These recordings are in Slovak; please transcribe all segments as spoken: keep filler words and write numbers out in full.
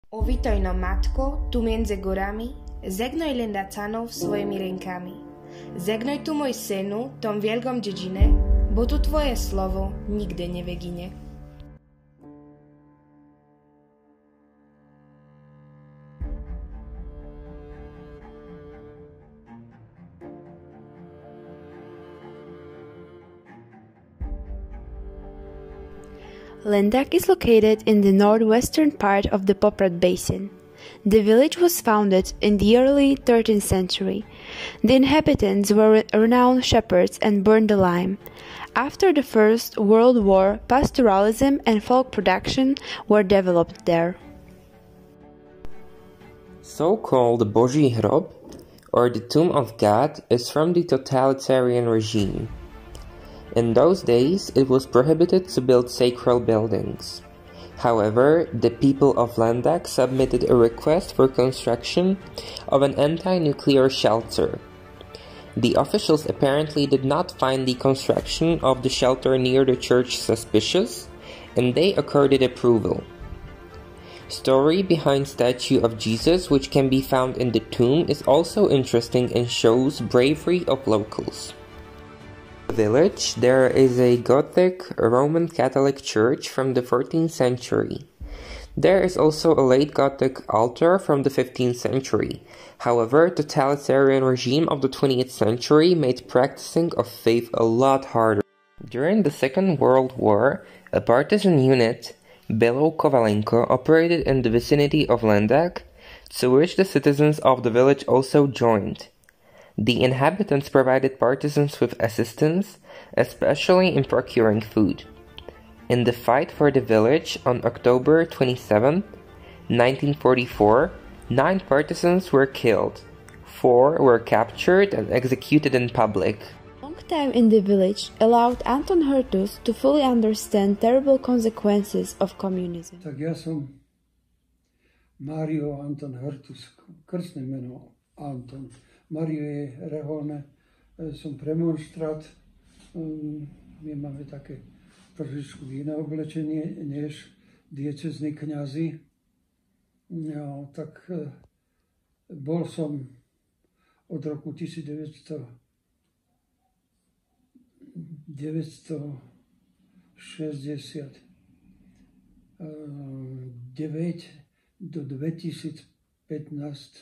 Ovitojno matko, tu między górami, zegnoj lendacanów swoimi rękami. Zegnoj tu môj synu, tom wielkom dziedzine, bo tu twoje slovo nigdy nie wyginie. Lendak is located in the northwestern part of the Poprad Basin. The village was founded in the early thirteenth century. The inhabitants were renowned shepherds and burned the lime. After the First World War, pastoralism and folk production were developed there. So-called Boží hrob, or the Tomb of God, is from the totalitarian regime. In those days, it was prohibited to build sacred buildings. However, the people of Lendak submitted a request for construction of an anti-nuclear shelter. The officials apparently did not find the construction of the shelter near the church suspicious, and they accorded approval. Story behind statue of Jesus, which can be found in the tomb, is also interesting and shows bravery of locals. In the village, there is a Gothic Roman Catholic church from the fourteenth century. There is also a late Gothic altar from the fifteenth century. However, the totalitarian regime of the twentieth century made practicing of faith a lot harder. During the Second World War, a partisan unit, Belou Kovalenko, operated in the vicinity of Lendak, to which the citizens of the village also joined. The inhabitants provided partisans with assistance, especially in procuring food. In the fight for the village on October twenty-seventh, nineteen forty-four, nine partisans were killed. Four were captured and executed in public. Long time in the village allowed Anton Hurtus to fully understand terrible consequences of communism. Tak ja som Mario Anton Hurtus, krstné meno Anton. Mario je reholné, som premonštrát. My máme také trošičku iné oblečenie než diecézni kňazi. No, tak bol som od roku devätnásťstošesťdesiatdeväť do dvetisícpätnásť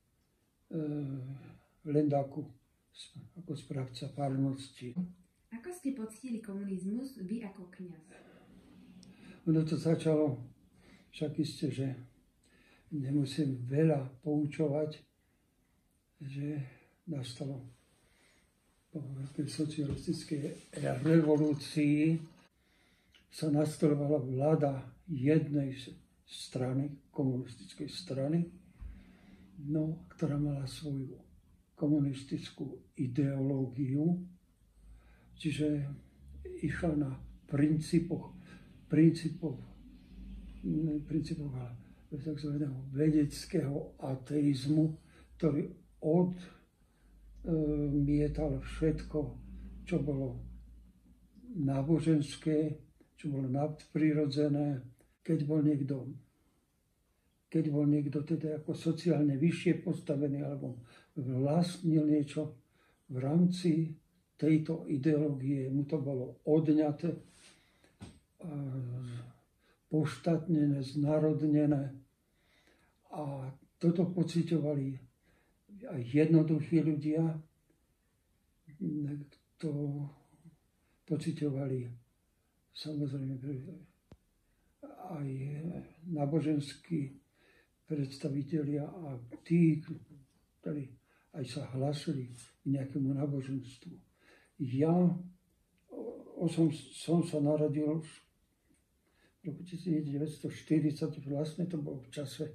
v Lendaku ako správca farnosti. Ako ste poctili komunizmus vy ako kňaz? Ono to začalo, však isté, že nemusím veľa poučovať, že nastalo po veľkej socialistickej revolúcii sa nastolovala vláda jednej strany, komunistickej strany, no, ktorá mala svoju komunistickú ideológiu, čiže išla na princípoch, princípoch, princípoch takzvaného vedeckého ateizmu, ktorý odmietal všetko, čo bolo náboženské, čo bolo nadprirodzené. Keď bol niekto keď bol niekto teda ako sociálne vyššie postavený alebo vlastnil niečo v rámci tejto ideológie, mu to bolo odňaté, poštátnené, znárodnené. A toto pociťovali aj jednoduchí ľudia, to pociťovali samozrejme aj náboženskí predstavitelia a tí, ktorí aj sa hlásili k nejakému náboženstvu. Ja som, som sa narodil v roku devätnásťstoštyridsať, vlastne to bolo v čase,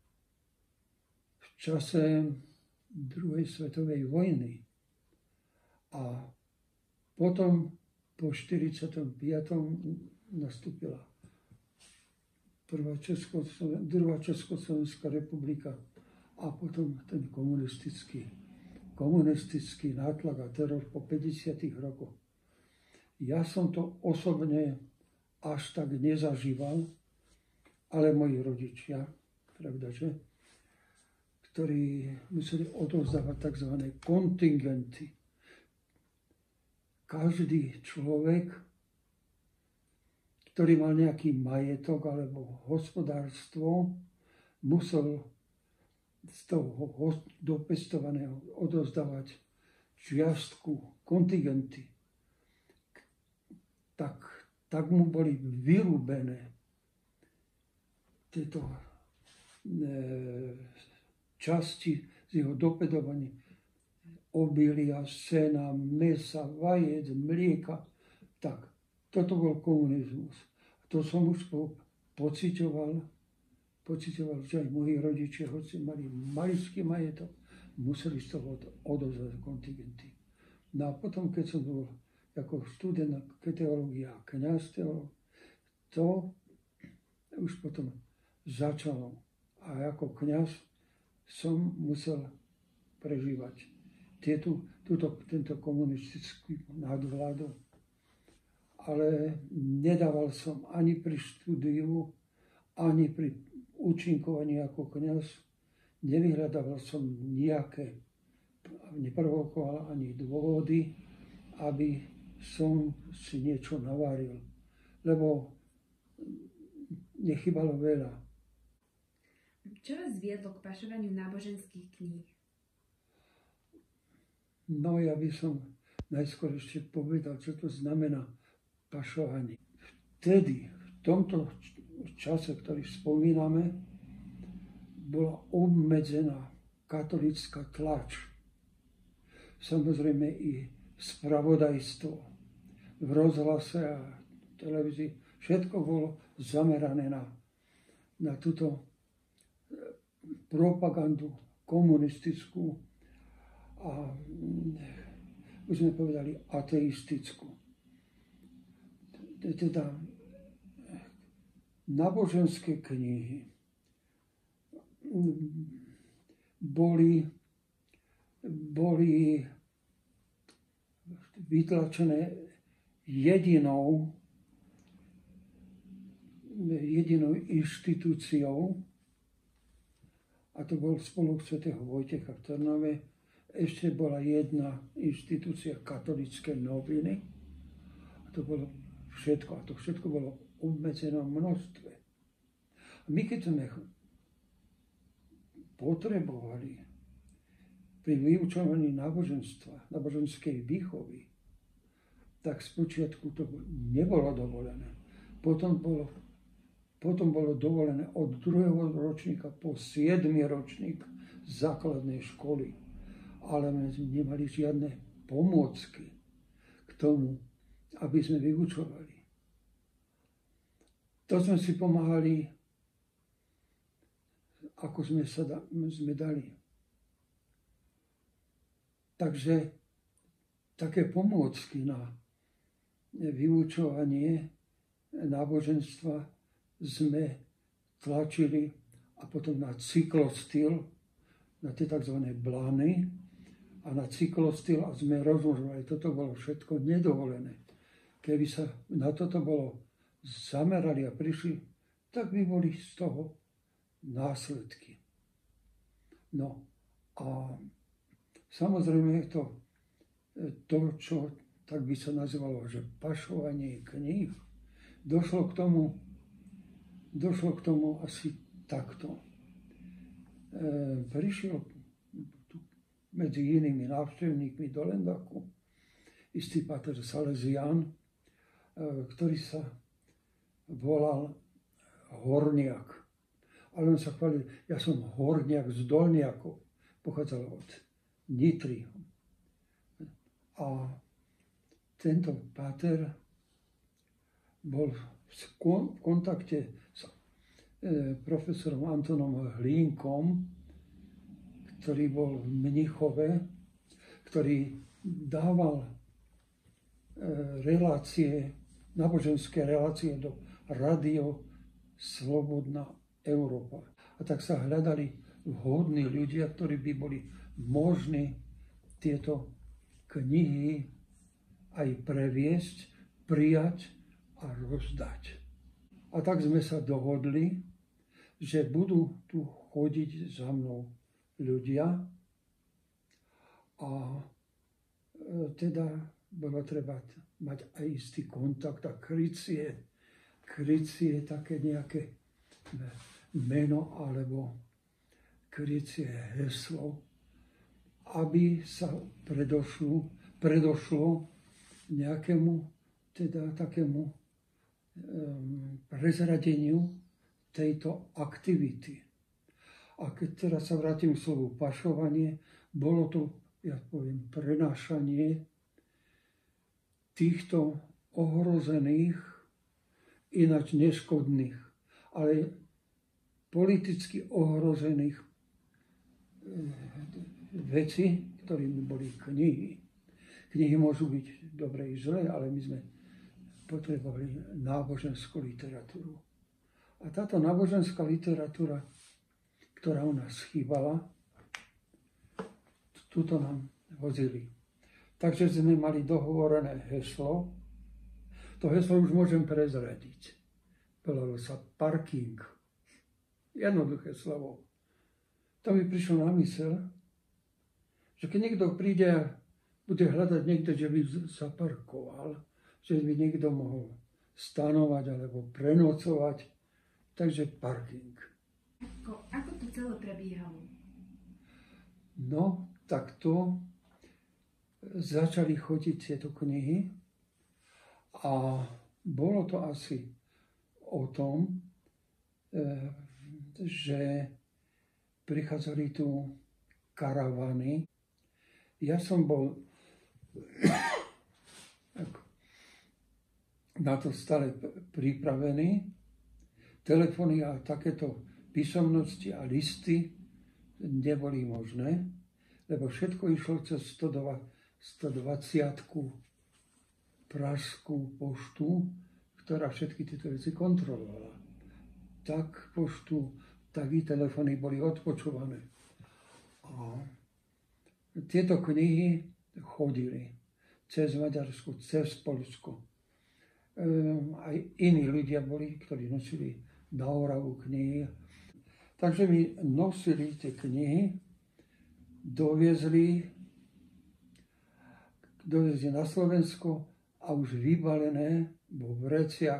v čase druhej svetovej vojny. A potom po štyridsiatom piatom nastúpila prvá Československá, druhá Československá republika a potom ten komunistický, komunistický nátlak a teror po päťdesiatych rokoch. Ja som to osobne až tak nezažíval, ale moji rodičia, pravda, že? Ktorí museli odovzdávať tzv. Kontingenty. Každý človek, ktorý mal nejaký majetok alebo hospodárstvo, musel z toho dopestovaného odovzdávať čiastku, kontingenty. Tak, tak mu boli vyrúbené tieto e, časti z jeho dopedovaní. Obilia, sena, mesa, vajec, mlieka. Tak, toto bol komunizmus. To som už po, pociťoval, pociťoval, že aj moji rodičia, hoci mali maličký majetok, museli z toho odovzdať kontingenty. No a potom, keď som bol ako študent teológia a kňaz teológ, to už potom začalo. A ako kňaz som musel prežívať tieto, túto, tento komunistický nadvládu. Ale nedával som ani pri štúdiu, ani pri účinkovaní ako kňaz. Nevyhľadával som nejaké, neprovokoval ani dôvody, aby som si niečo naváril. Lebo nechybalo veľa. Čo vás viedlo k pašovaniu náboženských kníh? No ja by som najskôr ešte povedal, čo to znamená pašovanie. Vtedy, v tomto čase, ktorý spomíname, bola obmedzená katolická tlač. Samozrejme i spravodajstvo v rozhlase a televízii. Všetko bolo zamerané na, na túto propagandu komunistickú a už sme povedali ateistickú. Teda náboženské knihy boli, boli vytlačené jedinou, jedinou inštitúciou, a to bol Spolok svätého Vojtecha v Trnave. Ešte bola jedna inštitúcia, Katolícke noviny. A to bolo všetko. A to všetko bolo obmedzené v množstve. A my keď sme potrebovali pri vyučovaní náboženstva, náboženskej výchovy, tak spočiatku to nebolo dovolené. Potom bolo, potom bolo dovolené od druhého ročníka po siedmy ročník základnej školy. Ale my sme nemali žiadne pomôcky k tomu, aby sme vyučovali. To sme si pomáhali, ako sme sa da, sme dali. Takže také pomôcky na vyučovanie náboženstva sme tlačili a potom na cyklostyl, na tie tzv. Blany a na cyklostyl a sme rozmnožovali. Toto bolo všetko nedovolené. Keby sa na toto bolo zamerali a prišli, tak by boli z toho následky. No a samozrejme je to to, čo tak by sa nazývalo, že pašovanie kníh, došlo k tomu, došlo k tomu asi takto. E, prišiel medzi inými návštevníkmi do Lendaku istý páter Salesián, e, ktorý sa volal Horniak. Ale on sa chválil, ja som Horniak z Dolniakov, pochádzal od Nitry. A tento páter bol v kontakte s profesorom Antonom Hlínkom, ktorý bol v Mnichove, ktorý dával relácie, náboženské relácie do Rádio Slobodná Európa. A tak sa hľadali vhodní ľudia, ktorí by boli možní tieto knihy aj previesť, prijať a rozdať. A tak sme sa dohodli že budú tu chodiť za mnou ľudia a teda bolo treba mať aj istý kontakt a krycie, krycie také nejaké meno alebo krycie heslo, aby sa predošlo, predošlo nejakému teda takému um, prezradeniu tejto aktivity. A keď teraz sa vrátim k slovu pašovanie, bolo to, ja poviem, prenášanie týchto ohrozených, ináč neškodných, ale politicky ohrozených vecí, ktorými boli knihy. Knihy môžu byť dobre i zlé, ale my sme potrebovali náboženskú literatúru. A táto náboženská literatúra, ktorá u nás chýbala, tuto nám vozili. Takže sme mali dohovorené heslo. To heslo už môžem prezradiť. Volalo sa parking. Jednoduché slovo. To mi prišlo na mysel, že keď niekto príde a bude hľadať niekto, že by zaparkoval, že by niekto mohol stanovať alebo prenocovať, takže parking. Ako, ako to celé prebiehalo? No, tak to začali chodiť tieto knihy a bolo to asi o tom, že prichádzali tu karavany. Ja som bol na to stále pripravený. Telefóny a takéto písomnosti a listy neboli možné, lebo všetko išlo cez stodvadsiatku pražskú poštu, ktorá všetky tieto veci kontrolovala. Tak poštu, tak i telefóny boli odpočúvané. A tieto knihy chodili cez Maďarsko, cez Poľsko. Um, aj iní ľudia boli, ktorí nosili na Oravu knihy. Takže mi nosili tie knihy, doviezli, doviezli na Slovensko a už vybalené vo vreciach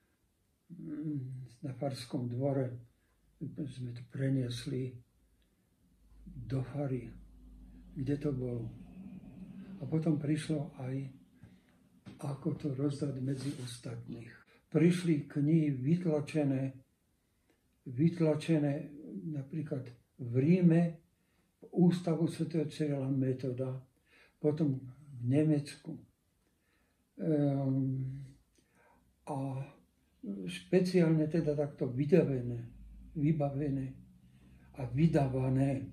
na Farskom dvore sme to preniesli do Fary, kde to bolo. A potom prišlo aj, ako to rozdať medzi ostatných. Prišli knihy vytlačené, vytlačené napríklad v Ríme, v Ústavu svätého Cyrila Metoda, potom v Nemecku. Um, a špeciálne teda takto vydavené, vybavené a vydávané.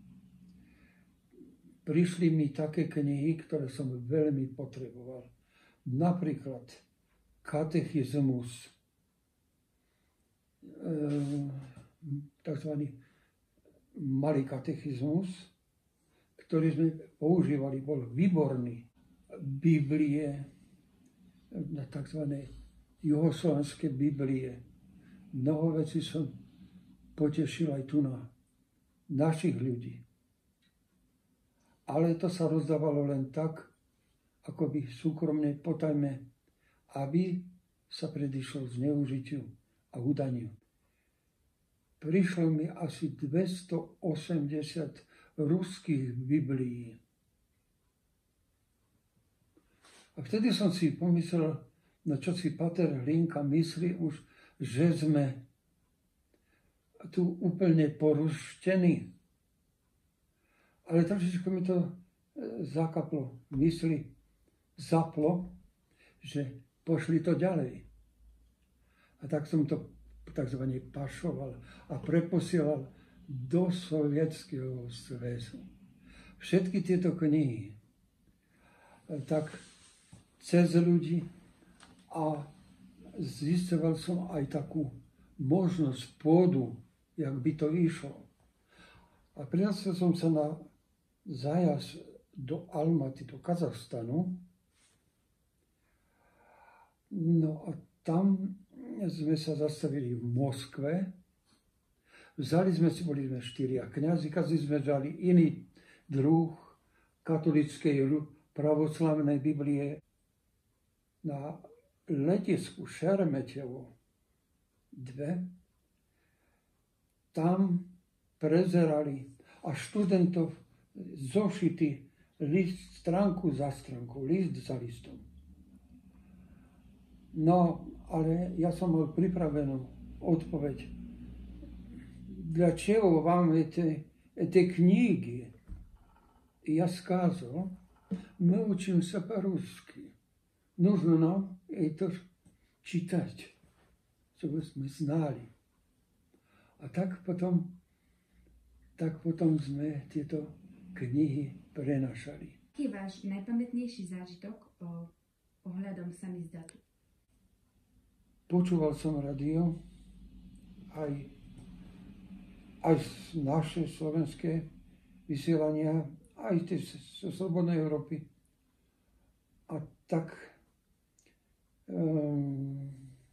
Prišli mi také knihy, ktoré som veľmi potreboval. Napríklad katechizmus, tzv. Malý katechizmus, ktorý sme používali, bol výborný. Biblie, tzv. Juhoslovanské Biblie. Mnoho vecí som potešil aj tu na našich ľudí. Ale to sa rozdávalo len tak, akoby súkromne, potajme, aby sa predišlo zneužitiu a udaniu. Prišlo mi asi dvestoosemdesiat ruských Biblií. A vtedy som si pomyslel, na čo si Pater Hlinka myslí už, že sme tu úplne poruštení. Ale trošičku mi to zakaplo, mysli, zaplo, že pošli to ďalej. A tak som to takzvané pašoval a preposielal do Sovietskeho zväzu. Všetky tieto knihy, tak cez ľudí, a zistoval som aj takú možnosť pôdu, jak by to išlo. A prišiel som sa na zájazd do Almaty, do Kazachstanu. No a tam sme sa zastavili v Moskve Vzali sme si, boli sme štyria kňazi, každý sme vzali iný druh katolíckej pravoslavnej Biblie. Na letisku Šeremetevo dve tam prezerali a študentov zošity list stránku za stránku, list za listom. No, ale ja som mal pripravenú odpoveď. Dlačego vám te, te knihy? Ja skázal, my učím sa po rusky. Нужно нам это читать, чтобы мы знали. A tak potom, tak potom sme tieto knihy prenašali. Aký je váš najpamätnejší zážitok o, ohľadom samizdatu? Počúval som rádio, aj, aj naše slovenské vysielania, aj tie zo Slobodnej Európy. A tak um,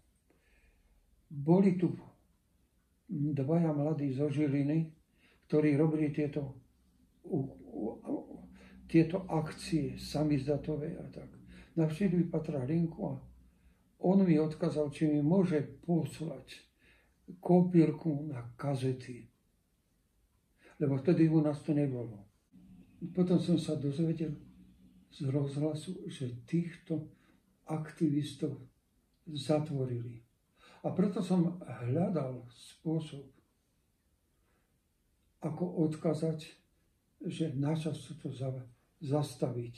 boli tu dvaja mladí zo Žiliny, ktorí robili tieto, u, u, tieto akcie samizdatové a tak. Navštívili Patra Hrinku a on mi odkázal, či mi môže poslať kopírku na kazety. Lebo vtedy u nás to nebolo. Potom som sa dozvedel z rozhlasu, že týchto aktivistov zatvorili. A preto som hľadal spôsob, ako odkázať, že načas to zastaviť.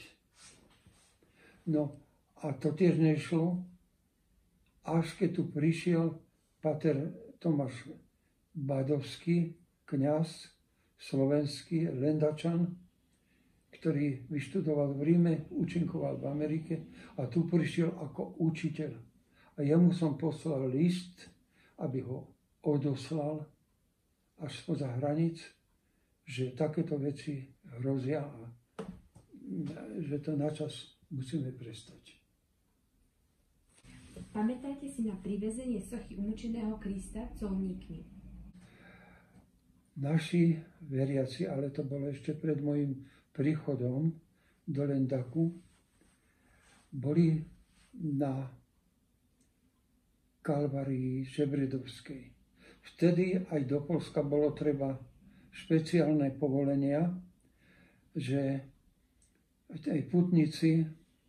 No a to tiež nešlo, až keď tu prišiel pater Tomáš Badovský, kňaz slovenský, Lendačan, ktorý vyštudoval v Ríme, účinkoval v Amerike a tu prišiel ako učiteľ. A jemu som poslal list, aby ho odoslal až spoza hranic, že takéto veci hrozia a že to načas musíme prestať. Pamätáte si na privezenie sochy umúčeného Krista colníkmi? Naši veriaci, ale to bolo ešte pred môjim príchodom do Lendaku, boli na Kalvárii Žebredovskej. Vtedy aj do Polska bolo treba špeciálne povolenia, že aj pútnici,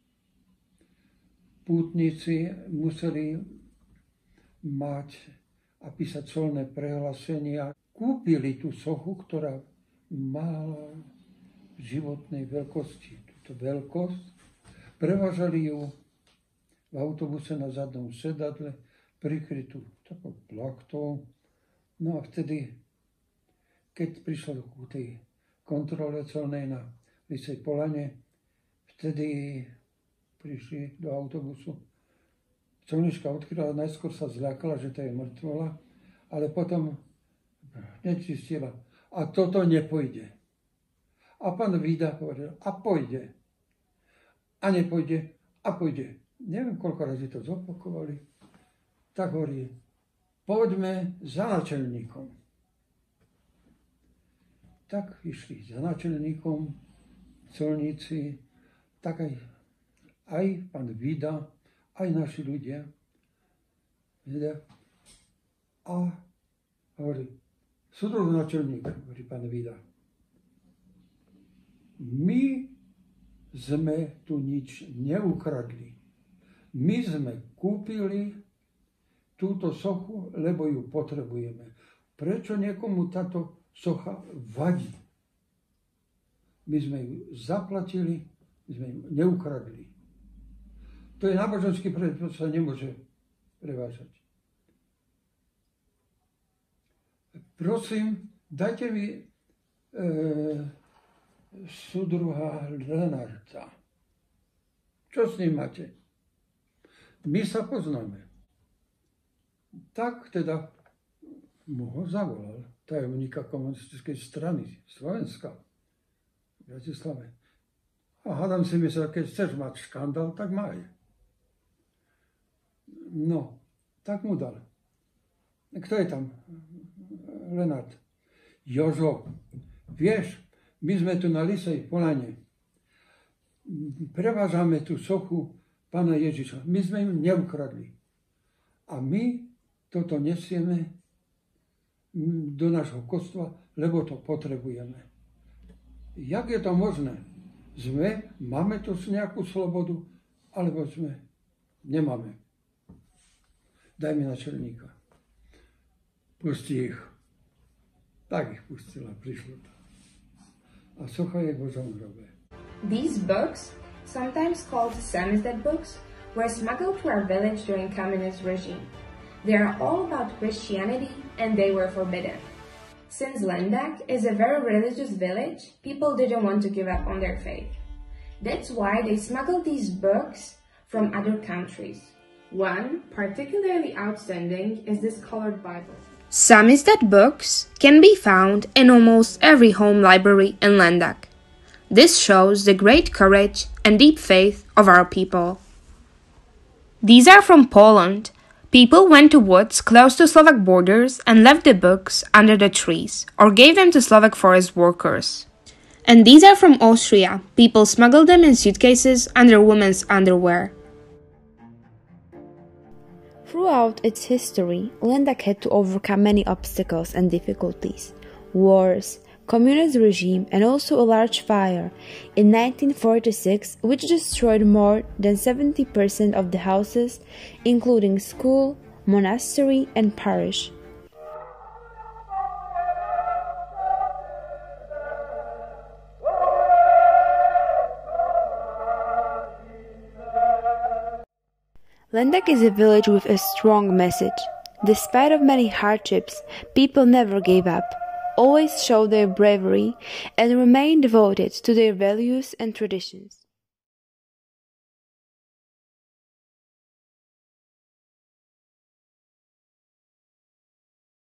pútnici museli mať a písať colné prehlásenia. Kúpili tú sochu, ktorá mala životnej veľkosti, túto veľkosť, prevážali ju v autobuse na zadnom sedadle, prikrytú takou plachtou. No a vtedy, keď prišlo ku tej kontrole colnej na Lysej Polane, vtedy prišli do autobusu. Colnička odkryla, najskôr sa zľakala, že to je mŕtvola, ale potom nečistila. A toto nepojde. A pán Vida povedal, a pôjde. A nepôjde, a pôjde. Neviem, koľko razy to zopakovali. Tak hovorí, poďme za náčelníkom. Tak išli za náčelníkom colníci, tak aj, aj pán Vida, aj naši ľudia. A hovorí, súdruh náčelník, hovorí pán Vida, my sme tu nič neukradli. My sme kúpili túto sochu, lebo ju potrebujeme. Prečo niekomu táto socha vadí? My sme ju zaplatili, my sme ju neukradli. To je náboženský predpis, sa nemôže prevážať. Prosím, dajte mi e, súdruha Lenarta. Čo s ním máte? My sa poznáme. Tak teda mu ho zavolal tajomníka komunistickej strany Slovenska v Bratislave. A hádam si myslel, keď chceš mať škandál, tak maj. No, tak mu dal. Kto je tam? Lenart. Jožo, vieš, my sme tu na Lisej polane. Prevážame tú sochu Pána Ježiša. My sme im neukradli. A my toto nesieme do nášho kostola, lebo to potrebujeme. Jak je to možné? Sme, máme tu nejakú slobodu, alebo sme nemáme. Daj mi načelníka. Pusti ich. Tak ich pustila, prišlo to. A socha je v Božom hrobe. These books, sometimes called Samizdat books, were smuggled to our village during communist regime. They are all about Christianity and they were forbidden. Since Lendak is a very religious village, people didn't want to give up on their faith. That's why they smuggled these books from other countries. One, particularly outstanding, is this colored Bible. Samizdat books can be found in almost every home library in Lendak. This shows the great courage and deep faith of our people. These are from Poland. People went to woods close to Slovak borders and left the books under the trees or gave them to Slovak forest workers. And these are from Austria. People smuggled them in suitcases under women's underwear. Throughout its history, Lendak had to overcome many obstacles and difficulties, wars, communist regime, and also a large fire in nineteen forty-six, which destroyed more than seventy percent of the houses, including school, monastery, and parish. Lendak is a village with a strong message. Despite of many hardships, people never gave up, always showed their bravery, and remained devoted to their values and traditions.